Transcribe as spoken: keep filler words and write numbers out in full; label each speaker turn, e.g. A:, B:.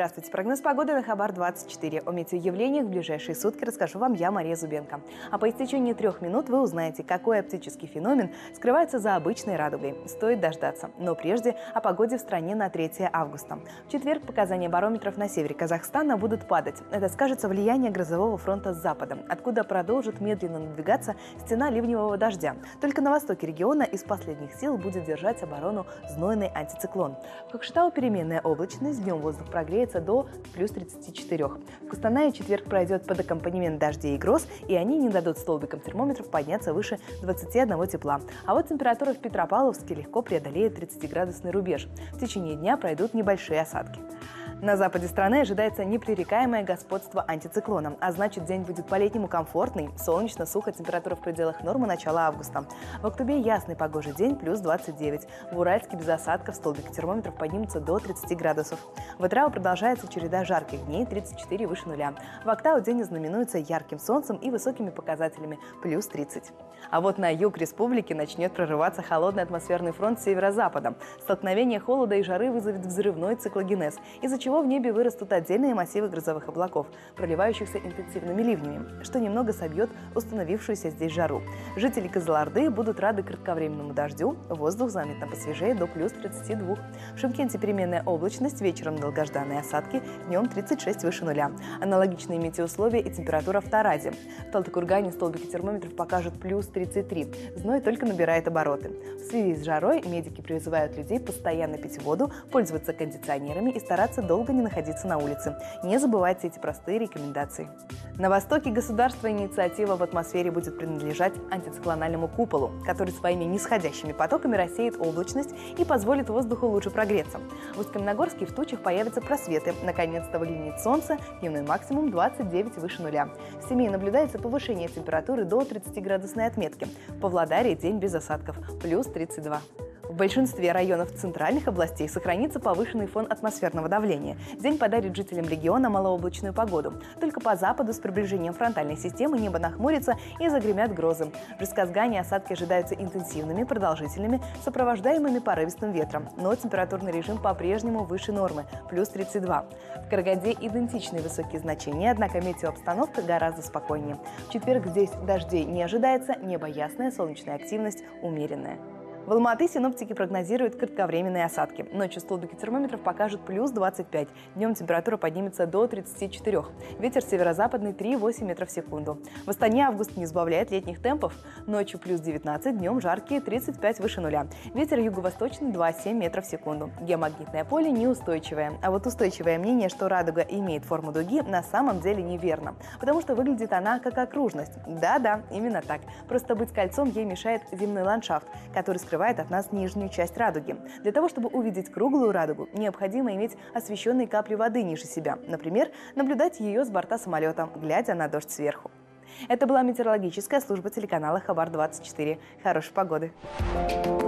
A: Здравствуйте. Прогноз погоды на Хабар двадцать четыре. О метеоявлениях в ближайшие сутки расскажу вам я, Мария Зубенко. А по истечении трех минут вы узнаете, какой оптический феномен скрывается за обычной радугой. Стоит дождаться. Но прежде о погоде в стране на третье августа. В четверг показания барометров на севере Казахстана будут падать. Это скажется влияние грозового фронта с запада, откуда продолжит медленно надвигаться стена ливневого дождя. Только на востоке региона из последних сил будет держать оборону знойный антициклон. В Кокшетау переменная облачность, днем воздух прогреется до плюс тридцати четырёх. В Кустанае четверг пройдет под аккомпанемент дождей и гроз, и они не дадут столбикам термометров подняться выше двадцати одного тепла. А вот температура в Петропавловске легко преодолеет тридцатиградусный рубеж. В течение дня пройдут небольшие осадки. На западе страны ожидается непререкаемое господство антициклона, а значит, день будет по-летнему комфортный, солнечно, сухо, температура в пределах нормы начала августа. В Актубе ясный погожий день, плюс двадцать девять. В Уральске без осадков столбики термометров поднимутся до тридцати градусов. В Итрао продолжается череда жарких дней, тридцать четыре выше нуля. В Актау день знаменуется ярким солнцем и высокими показателями, плюс тридцать. А вот на юг республики начнет прорываться холодный атмосферный фронт с северо-запада. Столкновение холода и жары вызовет взрывной циклогенез, из-за чего в небе вырастут отдельные массивы грозовых облаков, проливающихся интенсивными ливнями, что немного собьет установившуюся здесь жару. Жители Кызылорды будут рады кратковременному дождю, воздух заметно посвежеет до плюс тридцати двух. В Шымкенте переменная облачность, вечером долгожданные осадки, днем тридцать шесть выше нуля. Аналогичные метеоусловия и температура в Таразе. В Талтыкургане столбики термометров покажут плюс тридцать три. Зной только набирает обороты. В связи с жарой медики призывают людей постоянно пить воду, пользоваться кондиционерами и стараться долго не находиться на улице. Не забывайте эти простые рекомендации. На востоке государства инициатива в атмосфере будет принадлежать антициклональному куполу, который своими нисходящими потоками рассеет облачность и позволит воздуху лучше прогреться. В Усть-Каменогорске в тучах появятся просветы. Наконец-то выглянет солнце, дневной максимум двадцать девять выше нуля. В Семее наблюдается повышение температуры до тридцатиградусной отметки. В Павлодаре день без осадков, плюс тридцать два. В большинстве районов центральных областей сохранится повышенный фон атмосферного давления. День подарит жителям региона малооблачную погоду. Только по западу с приближением фронтальной системы небо нахмурится и загремят грозы. В Жезказгане осадки ожидаются интенсивными, продолжительными, сопровождаемыми порывистым ветром. Но температурный режим по-прежнему выше нормы, плюс тридцать два. В Карагаде идентичные высокие значения, однако метеообстановка гораздо спокойнее. В четверг здесь дождей не ожидается, небо ясное, солнечная активность умеренная. В Алматы синоптики прогнозируют кратковременные осадки. Ночью столбики термометров покажут плюс двадцать пять. Днем температура поднимется до тридцати четырёх. Ветер северо-западный три и восемь метров в секунду. В Астане август не сбавляет летних темпов. Ночью плюс девятнадцать, днем жаркие тридцать пять выше нуля. Ветер юго-восточный два и семь метров в секунду. Геомагнитное поле неустойчивое. А вот устойчивое мнение, что радуга имеет форму дуги, на самом деле неверно. Потому что выглядит она как окружность. Да-да, именно так. Просто быть кольцом ей мешает земной ландшафт, который скрывает от нас нижнюю часть радуги. Для того, чтобы увидеть круглую радугу, необходимо иметь освещенные капли воды ниже себя. Например, наблюдать ее с борта самолета, глядя на дождь сверху. Это была метеорологическая служба телеканала Хабар двадцать четыре. Хорошей погоды!